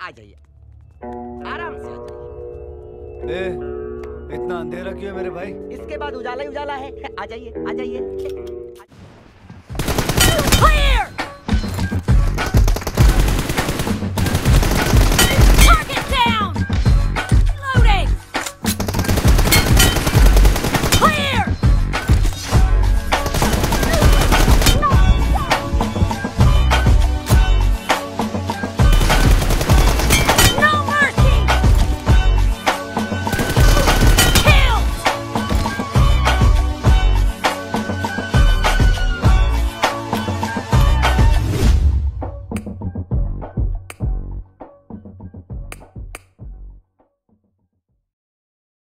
आ जाइए, आराम से आ जाइए। इतना अंधेरा क्यों है मेरे भाई? इसके बाद उजाला ही उजाला है। आ जाइए, आ जाइए।